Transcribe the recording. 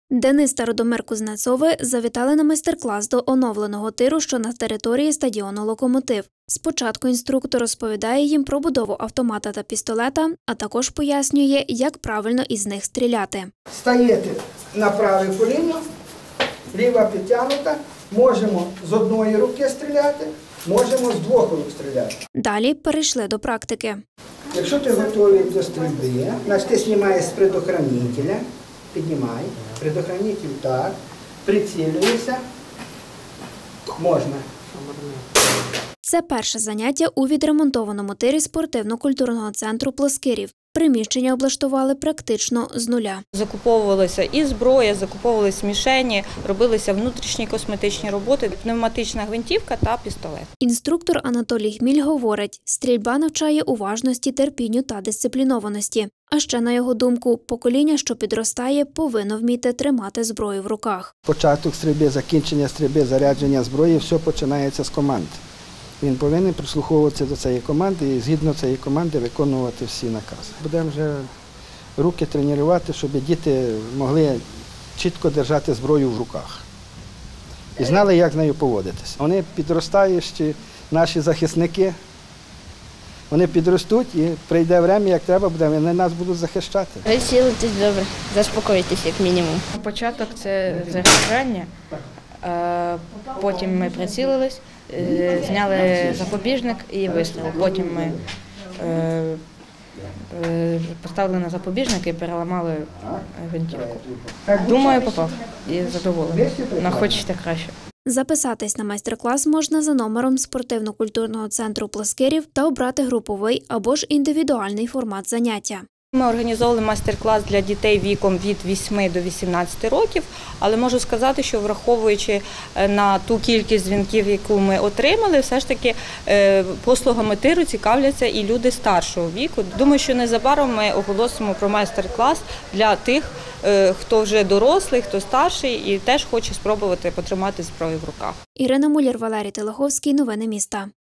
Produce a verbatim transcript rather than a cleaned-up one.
Денис та Радомир Кузнецови завітали на майстер-клас до оновленого тиру, що на території стадіону «Локомотив». Спочатку інструктор розповідає їм про будову автомата та пістолета, а також пояснює, як правильно із них стріляти. Стаєте на праве коліно, ліва підтягнута, можемо з одної руки стріляти, можемо з двох рук стріляти. Далі перейшли до практики. Якщо ти готовий до стрільби, значить ти знімаєш з предохранителя, піднімай, предохранитель так, прицілюєшся, можна. Це перше заняття у відремонтованому тирі спортивно-культурного центру «Плоскирів». Приміщення облаштували практично з нуля. Закуповувалася і зброя, закуповувалися мішені, робилися внутрішні косметичні роботи, пневматична гвинтівка та пістолет. Інструктор Анатолій Хміль говорить, стрільба навчає уважності, терпінню та дисциплінованості. А ще, на його думку, покоління, що підростає, повинно вміти тримати зброю в руках. Початок стрільби, закінчення стрільби, зарядження зброї – все починається з команд. Він повинен прислуховуватися до цієї команди і згідно цієї команди виконувати всі накази. Будемо вже руки тренувати, щоб діти могли чітко держати зброю в руках і знали, як з нею поводитися. Вони підростаючі, наші захисники, вони підростуть і прийде час, як треба буде, вони нас будуть захищати. Ви цілитесь добре, заспокойтесь як мінімум. Початок – це загорання, потім ми прицілились, зняли запобіжник і вистріл. Потім ми поставили на запобіжник і переламали гвинтівку. Думаю, попав і задоволений. Но хочеться краще. Записатись на майстер-клас можна за номером спортивно-культурного центру «Плоскирів» та обрати груповий або ж індивідуальний формат заняття. Ми організовували майстер-клас для дітей віком від вісьми до вісімнадцяти років, але можу сказати, що враховуючи на ту кількість дзвінків, яку ми отримали, все ж таки послугами тиру цікавляться і люди старшого віку. Думаю, що незабаром ми оголосимо про майстер-клас для тих, хто вже дорослий, хто старший і теж хоче спробувати потримати зброю в руках. Ірина Муляр, Валерій Телеховський. Новини міста.